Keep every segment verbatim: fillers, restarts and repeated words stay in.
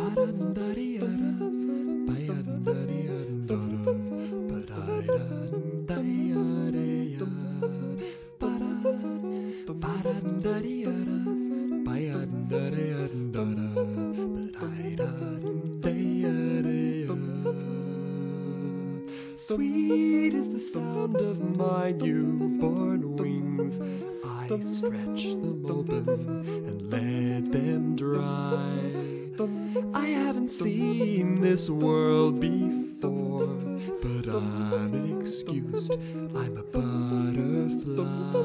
Sweet is the sound of my newborn wings. I stretch them open and let them dry. I haven't seen this world before, but I'm excused, I'm a butterfly.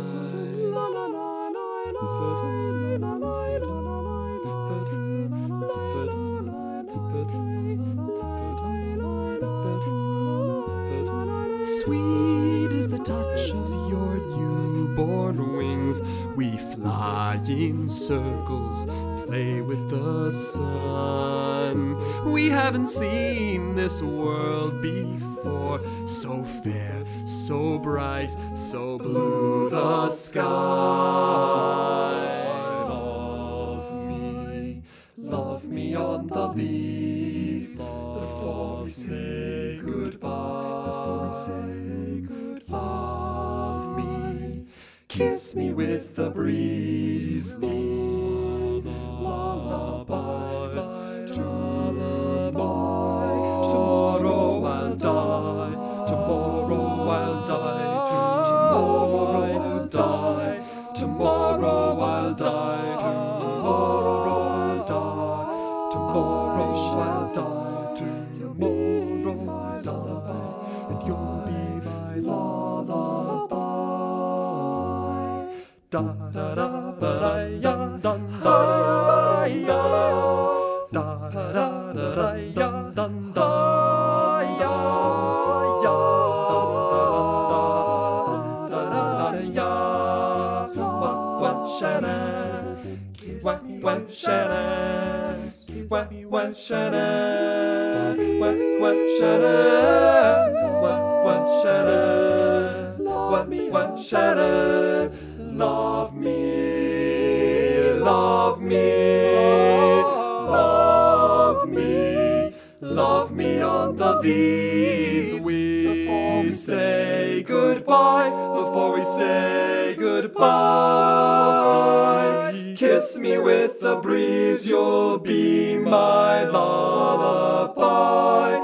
Sweet is the touch of your newborn wings. We fly in circles, play with the sun. We haven't seen this world before. So fair, so bright, so blue the sky. Love me, love me on the leaves before we say goodbye. Before we say goodbye, love me, kiss me with the breeze, lullaby, tomorrow, tomorrow I'll die, tomorrow I'll die, tomorrow I'll die, tomorrow I'll die, tomorrow I'll die, tomorrow I'll die, tomorrow I'll die. And you'll be my lullaby. Da da da ba ya dun da ya. Da da da da ya dun da ya ya da da da ya. What what shana? What what shana? What what shana? What what shana? What what shadows, what what shadows, love me, love me, love me, love me on the leaves. Before we say goodbye, before we say goodbye, kiss me with the breeze, you'll be my lullaby.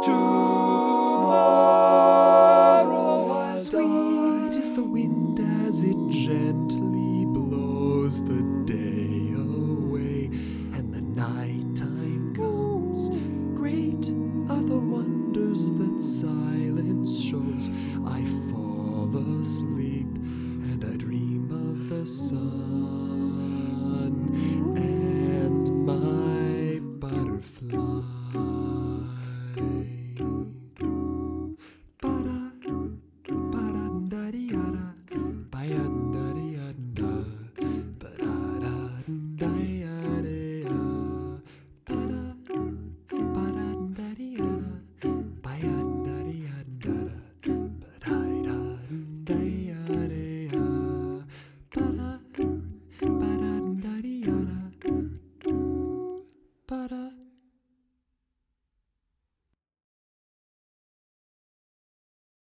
Tomorrow, sweet is the wind as it gently blows the day away, and the night time comes. Great are the wonders that silence shows. I fall asleep and I dream of the sun.